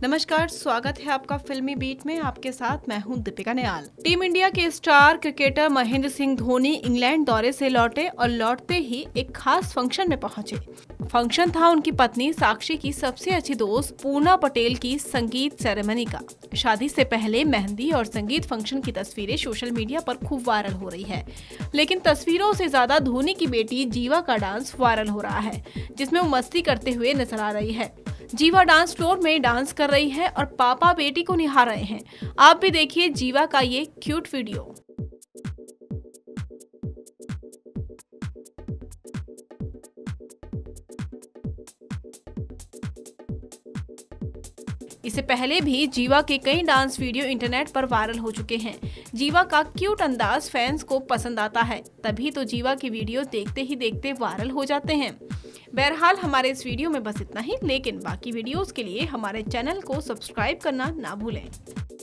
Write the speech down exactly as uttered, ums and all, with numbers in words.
नमस्कार, स्वागत है आपका फिल्मी बीट में। आपके साथ मैं हूं दीपिका नियाल। टीम इंडिया के star cricketer Mahendra Singh Dhoni England दौरे से लौटे और लौटते ही एक खास फंक्शन में पहुंचे। फंक्शन था उनकी पत्नी साक्षी की सबसे अच्छी दोस्त पूर्णा पटेल की संगीत सेरेमनी का। शादी से पहले मेहंदी और संगीत फंक्शन की तस्वीरें सोशल मीडिया पर खूब वायरल हो रही है, लेकिन तस्वीरों से ज्यादा धोनी की बेटी जीवा का डांस वायरल हो रहा है, जिसमें वो मस्ती करते हुए नजर आ रही है। जीवा डांस फ्लोर में डांस कर रही है और पापा बेटी को निहार रहे हैं। आप भी देखिए जीवा का ये क्यूट वीडियो। इससे पहले भी जीवा के कई डांस वीडियो इंटरनेट पर वायरल हो चुके हैं। जीवा का क्यूट अंदाज फैंस को पसंद आता है, तभी तो जीवा के वीडियो देखते ही देखते वायरल हो जाते हैं। बहरहाल हमारे इस वीडियो में बस इतना ही, लेकिन बाकी वीडियोस के लिए हमारे चैनल को सब्सक्राइब करना ना भूलें।